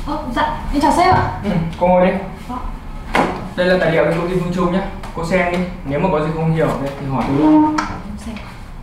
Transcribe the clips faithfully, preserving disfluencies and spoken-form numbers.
Ờ, dạ, em chào sếp ạ. Ừ, cô ngồi đi. Ờ. Đây là tài liệu của công ty Phương Trung nhé. Cô xem đi, nếu mà có gì không hiểu thì hỏi tôi luôn. Xem.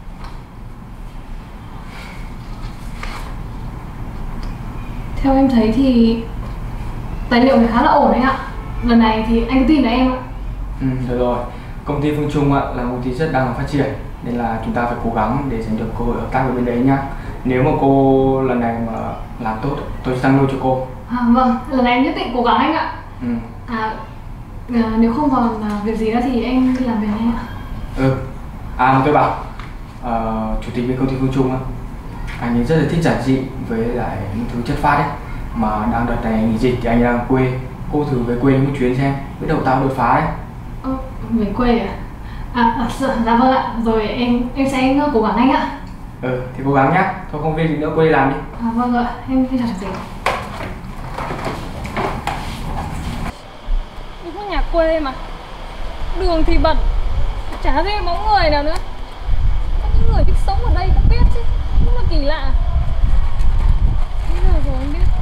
Theo em thấy thì tài liệu này khá là ổn đấy ạ. Lần này thì anh tin là em ạ. Ừ, được rồi. Công ty Phương Trung ạ, là một công ty rất đang phát triển, nên là chúng ta phải cố gắng để giành được cơ hội hợp tác với bên đấy nhá. Nếu mà cô lần này mà làm tốt, tôi sẽ tăng lương cho cô. À, vâng, lần này em nhất định cố gắng anh ạ. Ừ. À, à nếu không còn à, việc gì nữa thì em đi làm việc anh ạ. Ừ. À mà tôi bảo, uh, chủ tịch bên công ty Phương Trung á, anh ấy rất là thích giản dị với lại những thứ chất phác ấy. Mà đang đợt này nghỉ dịch thì anh đang ở quê. Cô thử về quê một chuyến xem, biết đâu tao đột phá đấy. Ờ, về quê à? À, à dạ, dạ vâng ạ, rồi em em sẽ cố gắng anh ạ. Ừ, thì cố gắng nhá. Thôi không việc gì nữa, cô đi làm đi. À vâng ạ, em đi chào chủ tịch. Đúng là nhà quê mà, đường thì bẩn, chả thấy bóng người nào nữa. Có những người thích sống ở đây không biết chứ, đúng là kỳ lạ. Bây giờ rồi anh biết.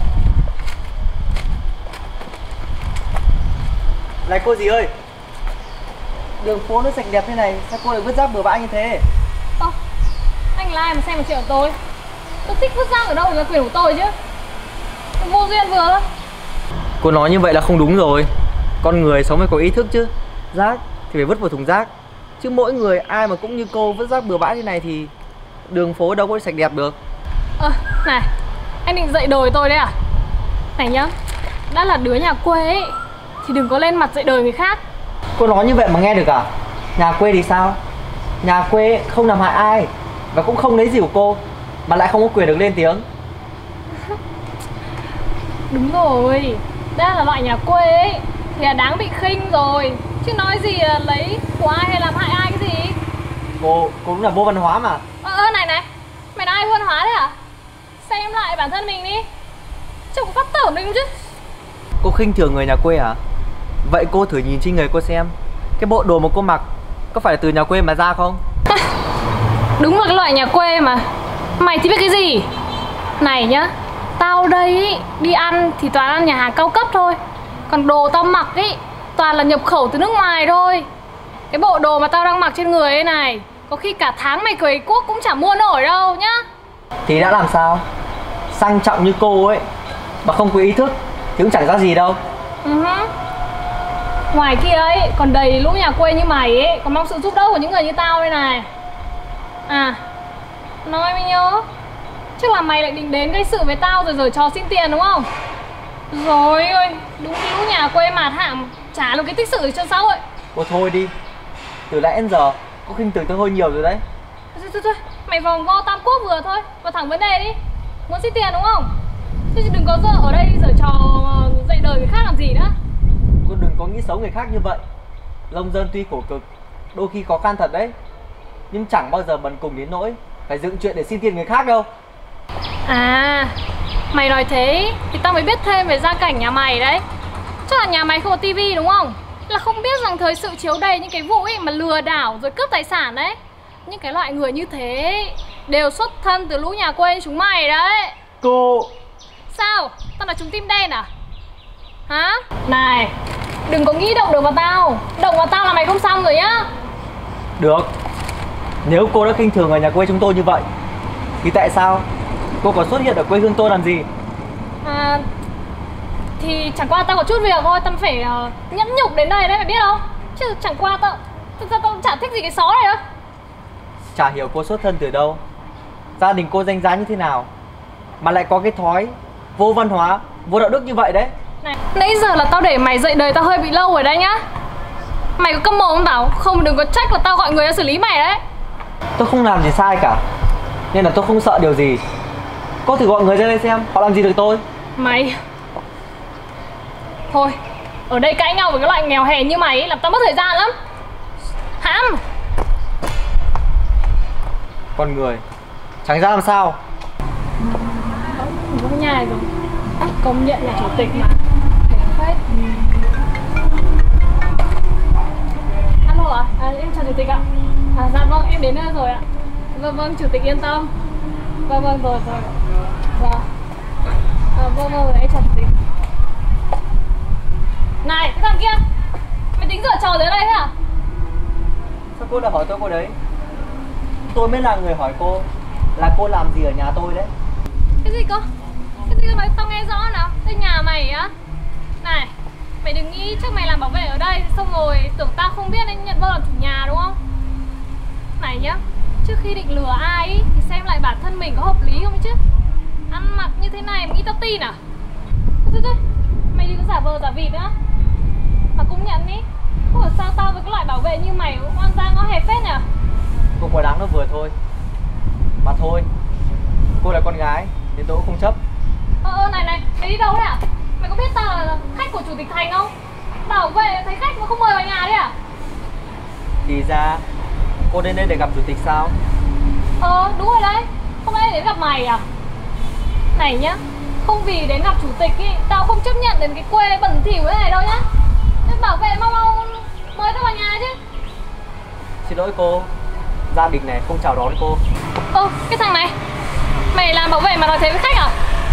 Này cô gì ơi, đường phố nó sạch đẹp thế này, sao cô lại vứt rác bừa bãi như thế? Ơ, anh là ai mà xem một chuyện của tôi? Tôi thích vứt rác ở đâu là quyền của tôi chứ. Vô duyên vừa thôi. Cô nói như vậy là không đúng rồi. Con người sống phải có ý thức chứ. Rác thì phải vứt vào thùng rác. Chứ mỗi người ai mà cũng như cô vứt rác bừa bãi thế này thì đường phố đâu có sạch đẹp được. Ơ, à, này, anh định dạy đời tôi đấy à? Này nhá, đã là đứa nhà quê ấy thì đừng có lên mặt dạy đời người khác. Cô nói như vậy mà nghe được à? Nhà quê thì sao? Nhà quê không làm hại ai và cũng không lấy gì của cô, mà lại không có quyền được lên tiếng. Đúng rồi, đã là loại nhà quê ấy thì là đáng bị khinh rồi. Chứ nói gì là lấy của ai hay làm hại ai cái gì. Cô, cô cũng là vô văn hóa mà. Ơ, ơ này này, mày nói ai vô văn hóa đấy à? Xem lại bản thân mình đi, chứ cũng phát tưởng mình chứ. Cô khinh thường người nhà quê hả? Vậy cô thử nhìn trên người cô xem, cái bộ đồ mà cô mặc có phải là từ nhà quê mà ra không? Đúng là cái loại nhà quê mà. Mày thì biết cái gì? Này nhá, tao đây ý, đi ăn thì toàn ăn nhà hàng cao cấp thôi. Còn đồ tao mặc ý toàn là nhập khẩu từ nước ngoài thôi. Cái bộ đồ mà tao đang mặc trên người ấy này, có khi cả tháng mày cười quốc cũng chả mua nổi đâu nhá. Thì đã làm sao? Sang trọng như cô ấy mà không có ý thức thì cũng chẳng ra gì đâu. Uh-huh. Ngoài kia ấy còn đầy lũ nhà quê như mày ấy, còn mong sự giúp đỡ của những người như tao đây này. À, nói mới nhớ, chắc là mày lại định đến gây sự với tao rồi giở trò xin tiền đúng không? Rồi ơi, đúng lũ nhà quê mạt hạng, chả được cái tích sự cho xã hội. Cô thôi đi, từ nãy đến giờ cô khinh thường tôi hơi nhiều rồi đấy. Thôi thôi thôi, mày vòng vo tam quốc vừa thôi, vào thẳng vấn đề đi. Muốn xin tiền đúng không? Chứ đừng có giờ ở đây giở trò dạy đời người khác làm gì nữa. Cô đừng có nghĩ xấu người khác như vậy. Nông dân tuy khổ cực, đôi khi khó khăn thật đấy, nhưng chẳng bao giờ bần cùng đến nỗi phải dựng chuyện để xin tiền người khác đâu. À, mày nói thế thì tao mới biết thêm về gia cảnh nhà mày đấy. Chắc là nhà mày không có tivi đúng không? Là không biết rằng thời sự chiếu đầy những cái vụ ấy mà lừa đảo rồi cướp tài sản đấy. Những cái loại người như thế đều xuất thân từ lũ nhà quê như chúng mày đấy. Cô... Sao? Tao là chúng tim đen à? Hả? Này, đừng có nghĩ động được vào tao. Động vào tao là mày không xong rồi nhá. Được, nếu cô đã khinh thường người nhà quê chúng tôi như vậy thì tại sao cô còn xuất hiện ở quê hương tôi làm gì? À, thì chẳng qua tao có chút việc thôi, tao phải uh, nhẫn nhục đến đây đấy, mày biết không? Chứ chẳng qua tao tao, tao chả thích gì cái xó này đâu. Chả hiểu cô xuất thân từ đâu, gia đình cô danh giá như thế nào mà lại có cái thói vô văn hóa, vô đạo đức như vậy đấy. Này, nãy giờ là tao để mày dạy đời tao hơi bị lâu rồi đấy nhá. Mày có câm mồm không tao? Không đừng có trách là tao gọi người ra xử lý mày đấy. Tôi không làm gì sai cả, nên là tôi không sợ điều gì. Cô thử gọi người ra đây xem, họ làm gì được tôi. Mày... Thôi, ở đây cãi nhau với cái loại nghèo hèn như mày ấy, làm tao mất thời gian lắm. Hãm. Con người chẳng ra làm sao. Có nhà rồi. Công nhận là chủ tịch mà. Phết. Alo ạ, à? À, em chào chủ tịch ạ. À, dạ vâng, em đến nơi rồi ạ. Vâng vâng, chủ tịch yên tâm. Vâng vâng, rồi rồi. Dạ. À, vâng vâng, em chào chủ tịch. cô lại hỏi tôi cô đấy? Tôi mới là người hỏi cô là cô làm gì ở nhà tôi đấy. Cái gì cơ? Cái gì cơ, nói tao nghe rõ nào. Đây nhà mày á? Này, mày đừng nghĩ chắc mày làm bảo vệ ở đây xong rồi tưởng tao không biết nên nhận vơ làm chủ nhà đúng không? Này nhá, trước khi định lừa ai ý, thì xem lại bản thân mình có hợp lý không chứ. Ăn mặc như thế này mà nghĩ tao tin à? Thôi thôi, mày đừng giả vờ giả vịt nữa. Mà cũng nhận ý, không hiểu sao tao với cái loại bảo vệ như mày oan gia ngõ hẹp phết nhỉ? Cô quá đáng nó vừa thôi. Mà thôi, cô là con gái nên tôi cũng không chấp. Ơ ơ này này, mày đi đâu đấy à? Mày có biết tao là khách của chủ tịch Thành không? Bảo vệ thấy khách mà không mời vào nhà đấy à? Thì ra cô đến đây để gặp chủ tịch sao? Ờ đúng rồi đấy, không lẽ đến gặp mày à? Này nhá, không vì đến gặp chủ tịch ý, tao không chấp nhận đến cái quê bẩn thỉu thế này đâu nhá. Nên bảo vệ mau mau mời tao vào nhà chứ. Xin lỗi cô, gia đình này không chào đón cô. Ơ, cái thằng này, mày làm bảo vệ mà nói thế với khách à?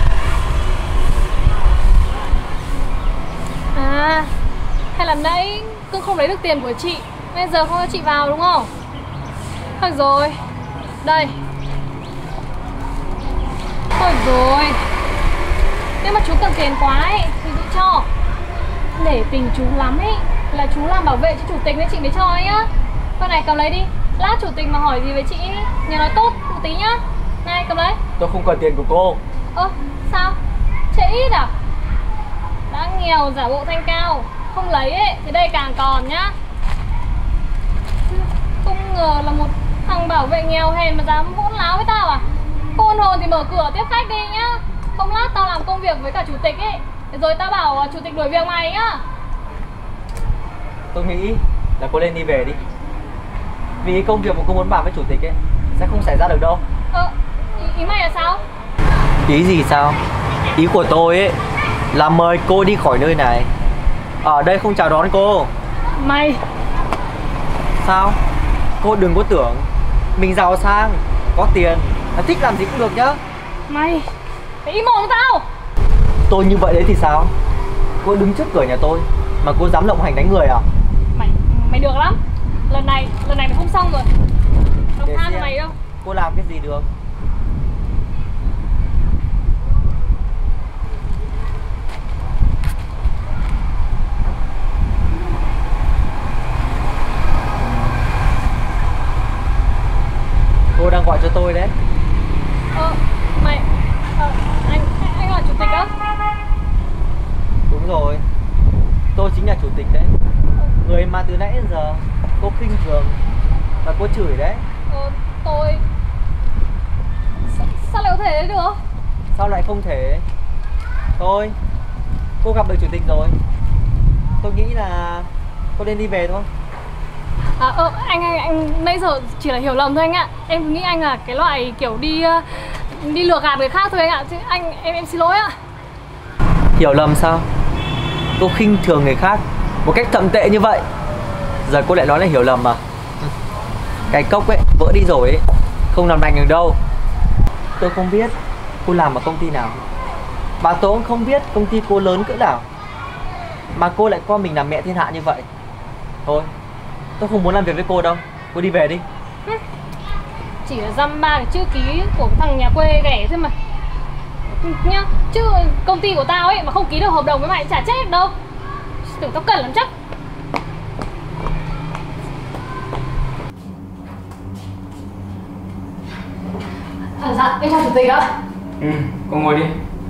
À, hay là nãy cưng không lấy được tiền của chị, bây giờ không cho chị vào đúng không? Thôi rồi, đây. Thôi rồi, nếu mà chú cần tiền quá ấy, thì chị cho. Để tình chú lắm ấy, là chú làm bảo vệ cho chủ tịch nên chị mới cho ấy nhá. Con này cầm lấy đi, lát chủ tịch mà hỏi gì với chị nhớ nói tốt một tí nhá. Này cầm lấy. Tôi không cần tiền của cô. Ơ, sao? Chê ít à? Đã nghèo giả bộ thanh cao, không lấy ấy thì đây càng còn nhá. Không ngờ là một thằng bảo vệ nghèo hèn mà dám hỗn láo với tao à? Khôn hồn thì mở cửa tiếp khách đi nhá. Không lát tao làm công việc với cả chủ tịch ấy, rồi tao bảo chủ tịch đuổi việc mày nhá. Tôi nghĩ là cô nên đi về đi. Vì công việc mà cô muốn bàn với chủ tịch ấy sẽ không xảy ra được đâu. Ờ, ý, ý mày là sao? Ý gì sao? Ý của tôi ấy là mời cô đi khỏi nơi này. Ở đây không chào đón cô. Mày Sao? Cô đừng có tưởng mình giàu sang, có tiền là thích làm gì cũng được nhá. Mày phải im mồm tao. Tôi như vậy đấy thì sao? Cô đứng trước cửa nhà tôi mà cô dám lộng hành đánh người à? Mày, mày được lắm. Lần này, lần này mày không xong rồi. Tao Để tha cho xem mày đâu. cô làm cái gì được. Cô đang gọi cho tôi đấy. Ờ, mày, ờ, anh, anh là chủ tịch á? Đúng rồi, tôi chính là chủ tịch đấy. Người mà từ nãy đến giờ cô khinh thường và cô chửi đấy. Ờ, tôi... Sao, sao lại có thể đấy được? Sao lại không thể? Thôi, cô gặp được chủ tịch rồi. Tôi nghĩ là cô nên đi về thôi. À, ờ, anh, anh, anh nãy giờ chỉ là hiểu lầm thôi anh ạ. Em nghĩ anh là cái loại kiểu đi đi lừa gạt người khác thôi anh ạ. Chứ anh, em em xin lỗi ạ. Hiểu lầm sao? Cô khinh thường người khác một cách thậm tệ như vậy, giờ cô lại nói là hiểu lầm mà. Cái cốc ấy vỡ đi rồi ấy, không làm lành được đâu. Tôi không biết cô làm ở công ty nào, mà tôi cũng không biết công ty cô lớn cỡ nào, mà cô lại coi mình là mẹ thiên hạ như vậy. Thôi, tôi không muốn làm việc với cô đâu. Cô đi về đi. Chỉ là dăm ba cái chữ ký của cái thằng nhà quê ghẻ thôi mà nhá. Chứ công ty của tao ấy mà không ký được hợp đồng với mày chả chết đâu. Tưởng tao cần lắm chắc. À, dạ, em chào chủ tịch ạ. Ừ, cô ngồi đi.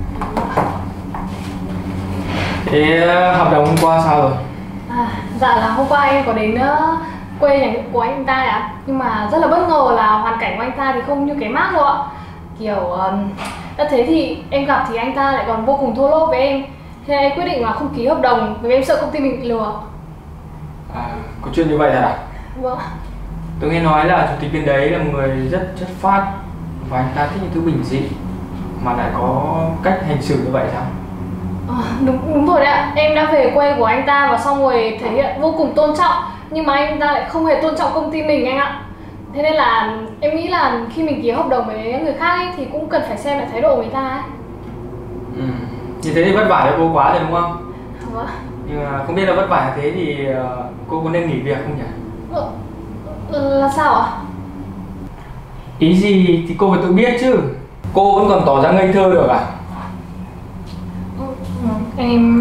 Thế hợp đồng hôm qua sao rồi? À, dạ là hôm qua em có đến uh, quê nhà của anh ta ạ. Nhưng mà rất là bất ngờ là hoàn cảnh của anh ta thì không như cái mác đâu ạ. Kiểu um, đã thế thì em gặp thì anh ta lại còn vô cùng thô lỗ với em. Thế em quyết định là không ký hợp đồng vì em sợ công ty mình bị lừa. À, có chuyện như vậy thật à? Vâng. Tôi nghe nói là chủ tịch bên đấy là một người rất chất phác và anh ta thích những thứ bình dị mà lại có cách hành xử như vậy sao? À, đúng, đúng rồi đấy ạ. Em đã về quê của anh ta và xong rồi thể hiện vô cùng tôn trọng. Nhưng mà anh ta lại không hề tôn trọng công ty mình anh ạ. Thế nên là em nghĩ là khi mình ký hợp đồng với người khác ấy, thì cũng cần phải xem lại thái độ của người ta ấy. Ừ. Như thế thì vất vả cho cô quá rồi đúng không? Vâng. Nhưng mà không biết là vất vả thế thì cô có nên nghỉ việc không nhỉ? Vâng. Là sao ạ? Ý gì thì cô phải tự biết chứ. Cô vẫn còn tỏ ra ngây thơ được à? Ừ, em...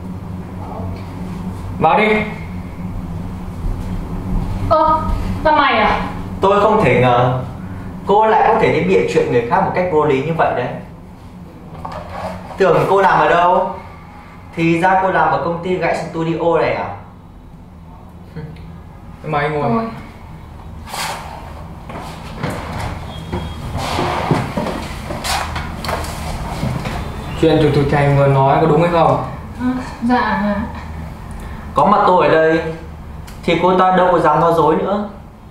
Vào đi. Ơ, là mày à? Tôi không thể ngờ cô lại có thể đi bịa chuyện người khác một cách vô lý như vậy đấy. Tưởng cô làm ở đâu? Thì ra cô làm ở công ty gãy studio này à? Mời anh ngồi. Ôi. Chuyện chủ tịch Thành vừa nói có đúng hay không? À, dạ. Có mặt tôi ở đây thì cô ta đâu có dám nói dối nữa.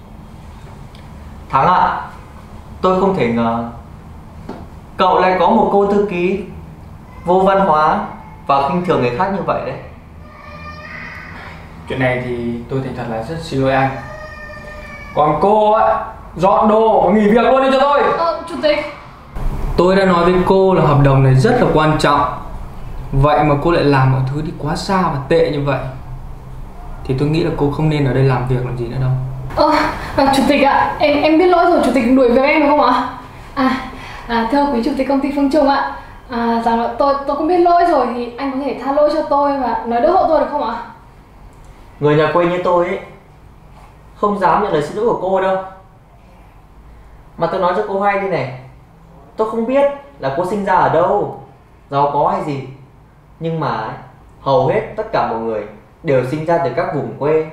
Thắng ạ, tôi không thể ngờ cậu lại có một cô thư ký vô văn hóa và khinh thường người khác như vậy đấy. Chuyện này thì tôi thành thật là rất xin lỗi anh. Còn cô á, dọn đồ và nghỉ việc luôn đi cho tôi. Ờ, chủ tịch. Tôi đã nói với cô là hợp đồng này rất là quan trọng. Vậy mà cô lại làm mọi thứ đi quá xa và tệ như vậy. Thì tôi nghĩ là cô không nên ở đây làm việc làm gì nữa đâu. Ờ, à, chủ tịch ạ, em em biết lỗi rồi, chủ tịch đuổi việc em được không ạ? À, à thưa quý chủ tịch công ty Phương Trung ạ, à, rằng là tôi tôi cũng biết lỗi rồi thì anh có thể tha lỗi cho tôi và nói đỡ hộ tôi được không ạ? Người nhà quê như tôi ấy không dám nhận lời xin lỗi của cô đâu. Mà tôi nói cho cô hay đi này, tôi không biết là cô sinh ra ở đâu, giàu có hay gì, nhưng mà ấy, hầu hết tất cả mọi người đều sinh ra từ các vùng quê.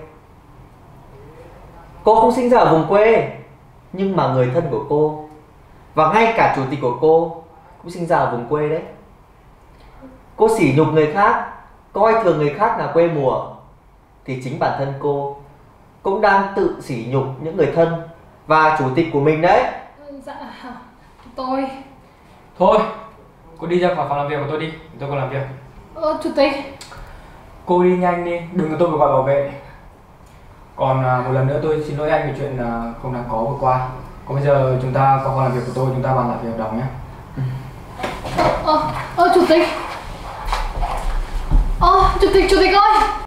Cô không sinh ra ở vùng quê, nhưng mà người thân của cô và ngay cả chủ tịch của cô cũng sinh ra ở vùng quê đấy. Cô sỉ nhục người khác, coi thường người khác là quê mùa, thì chính bản thân cô cũng đang tự sỉ nhục những người thân và chủ tịch của mình đấy. Dạ, tôi... Thôi, cô đi ra khỏi phòng làm việc của tôi đi, tôi còn làm việc. Ờ, chủ tịch. Cô đi nhanh đi, đừng có tôi phải gọi bảo vệ. Còn à, một lần nữa tôi xin lỗi anh về chuyện à, không đáng có vừa qua. Còn bây giờ chúng ta qua phòng làm việc của tôi, chúng ta bàn lại về hợp đồng nhé. Ờ, ờ, chủ tịch. Ờ, chủ tịch, chủ tịch ơi.